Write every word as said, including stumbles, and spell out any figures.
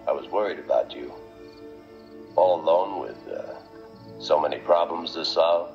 I was worried about you. All alone with uh, so many problems to solve.